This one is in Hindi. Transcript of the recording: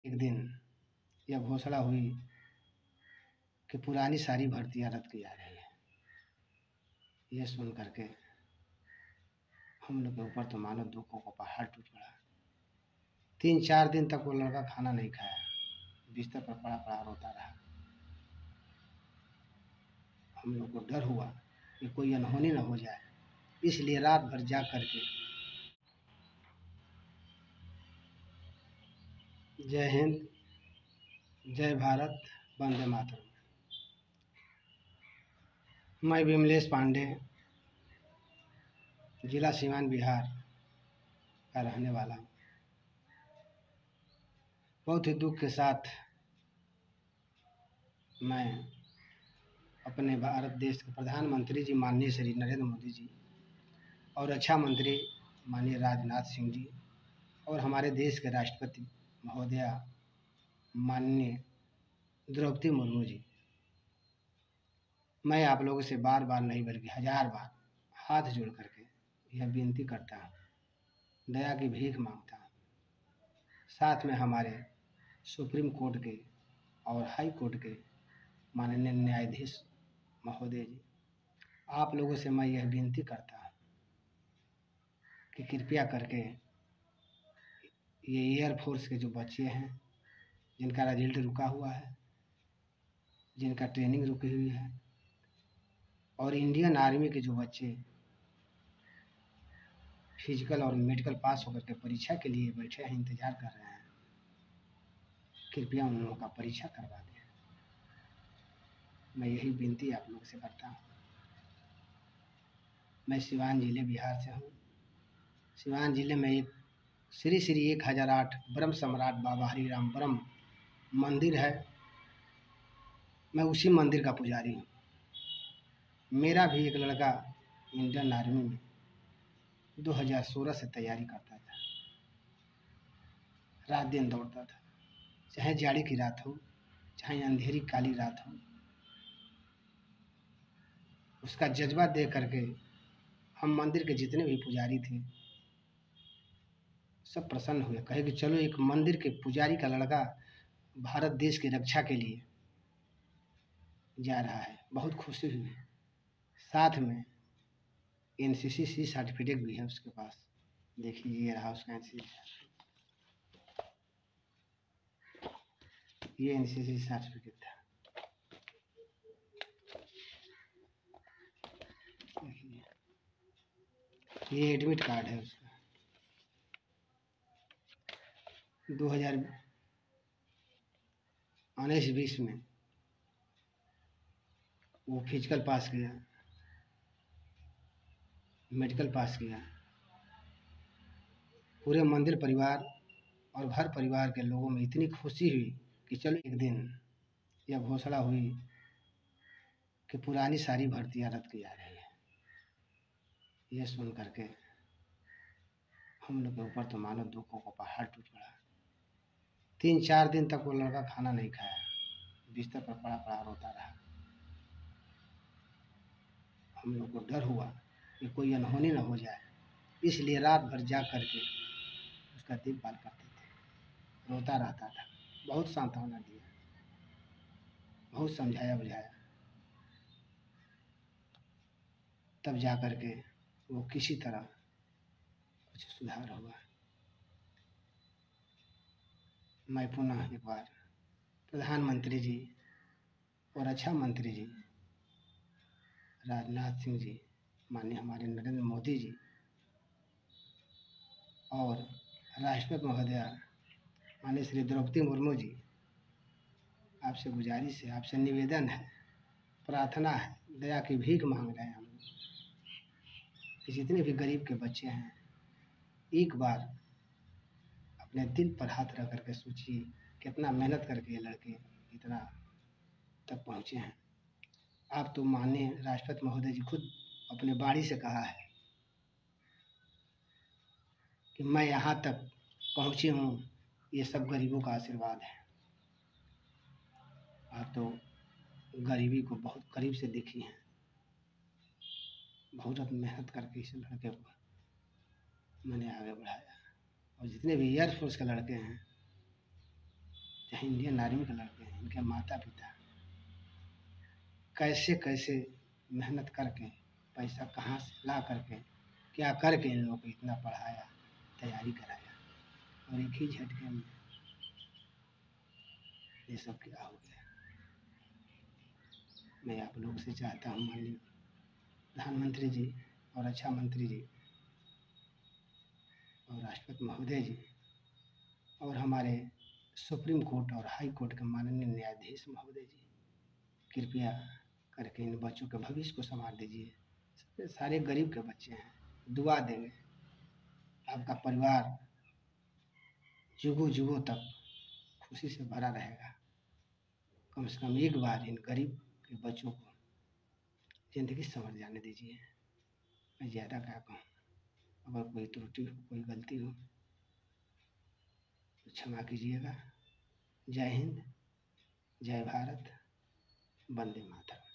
एक दिन यह घोषणा हुई कि पुरानी सारी भर्तियां रद्द की जा रही है। यह सुन करके हम लोग के ऊपर तो मानो दुखों का पहाड़ टूट पड़ा। 3-4 दिन तक वो लड़का खाना नहीं खाया, बिस्तर पर पड़ा पड़ा रोता रहा। हम लोग को डर हुआ कि कोई अनहोनी न हो जाए, इसलिए रात भर जाग करके जय हिंद, जय भारत, वंदे मातरम। मैं विमलेश पांडे, जिला सीवान, बिहार का रहने वाला हूँ। बहुत ही दुख के साथ मैं अपने भारत देश के प्रधानमंत्री जी माननीय श्री नरेंद्र मोदी जी और रक्षा मंत्री माननीय राजनाथ सिंह जी और हमारे देश के राष्ट्रपति महोदया माननीय द्रौपदी मुर्मू जी, मैं आप लोगों से बार बार नहीं बल्कि 1000 बार हाथ जोड़ करके यह विनती करता हूँ, दया की भीख मांगता हूँ। साथ में हमारे सुप्रीम कोर्ट के और हाई कोर्ट के माननीय न्यायाधीश महोदय जी, आप लोगों से मैं यह विनती करता हूँ कि कृपया करके ये एयरफोर्स के जो बच्चे हैं, जिनका रिजल्ट रुका हुआ है, जिनका ट्रेनिंग रुकी हुई है, और इंडियन आर्मी के जो बच्चे फिजिकल और मेडिकल पास होकर के परीक्षा के लिए बैठे हैं, इंतज़ार कर रहे हैं, कृपया उन लोगों का परीक्षा करवा दें। मैं यही विनती आप लोग से करता हूँ। मैं सिवान जिले बिहार से हूँ। सिवान जिले में एक श्री श्री 1008 ब्रह्म सम्राट बाबा हरिराम ब्रह्म मंदिर है। मैं उसी मंदिर का पुजारी हूँ। मेरा भी एक लड़का इंडियन आर्मी में 2016 से तैयारी करता था, रात दिन दौड़ता था, चाहे जाड़े की रात हो, चाहे अंधेरी काली रात हो। उसका जज्बा देख करके हम मंदिर के जितने भी पुजारी थे सब प्रसन्न हुए, कहे कि चलो एक मंदिर के पुजारी का लड़का भारत देश की रक्षा के लिए जा रहा है। बहुत खुशी हुई। साथ में एनसीसी सर्टिफिकेट भी है उसके पास। देखिए ये रहा उसका एनसीसी, ये एनसीसी सर्टिफिकेट था। ये एडमिट कार्ड है उसका। 2019-20 में वो फिजिकल पास किया, मेडिकल पास किया। पूरे मंदिर परिवार और घर परिवार के लोगों में इतनी खुशी हुई कि चलो एक दिन यह घोषणा हुई कि पुरानी सारी भर्तियां रद्द की जा रही है। यह सुन करके हम लोग के ऊपर तो मानो दुखों का पहाड़ टूट पड़ा। 3-4 दिन तक वो लड़का खाना नहीं खाया, बिस्तर पर पड़ा पड़ा रोता रहा। हम लोग को डर हुआ कि कोई अनहोनी न हो जाए, इसलिए रात भर जाग करके उसका देखभाल करते थे। रोता रहता था, बहुत सांत्वना दिया, बहुत समझाया बुझाया, तब जा करके वो किसी तरह कुछ सुधार हुआ। मैं पुनः एक बार प्रधानमंत्री जी और रक्षा मंत्री जी राजनाथ सिंह जी, माननीय हमारे नरेंद्र मोदी जी और राष्ट्रपति महोदया माननीय श्री द्रौपदी मुर्मू जी, आपसे गुजारिश है, आपसे निवेदन है, प्रार्थना है, दया की भीख मांग रहे हैं हम लोग कि जितने भी गरीब के बच्चे हैं, एक बार अपने दिल पर हाथ रख करके सोचिए कितना मेहनत करके ये लड़के इतना तक पहुँचे हैं। आप तो माननीय राष्ट्रपति महोदय जी खुद अपने बाणी से कहा है कि मैं यहाँ तक पहुँची हूँ, ये सब गरीबों का आशीर्वाद है। आप तो गरीबी को बहुत करीब से देखी हैं, बहुत मेहनत करके इस लड़के को मैंने आगे बढ़ाया। और जितने भी एयरफोर्स के लड़के हैं चाहे इंडियन आर्मी के लड़के हैं, इनके माता पिता कैसे कैसे मेहनत करके पैसा कहाँ से ला करके क्या करके इन लोगों को इतना पढ़ाया, तैयारी कराया, और एक ही झटके में ये सब क्या हो गया। मैं आप लोगों से चाहता हूँ, माननीय प्रधानमंत्री जी और रक्षा मंत्री जी और राष्ट्रपति महोदय जी और हमारे सुप्रीम कोर्ट और हाई कोर्ट के माननीय न्यायाधीश महोदय जी, कृपया करके इन बच्चों के भविष्य को संवार दीजिए। सारे गरीब के बच्चे हैं, दुआ देंगे, आपका परिवार जुगों जुगों तक खुशी से भरा रहेगा। कम से कम एक बार इन गरीब के बच्चों को ज़िंदगी संवर जाने दीजिए। मैं ज़्यादा क्या कहूँ, अगर कोई त्रुटि हो, कोई गलती हो तो क्षमा कीजिएगा। जय हिंद, जय भारत, वंदे मातरम।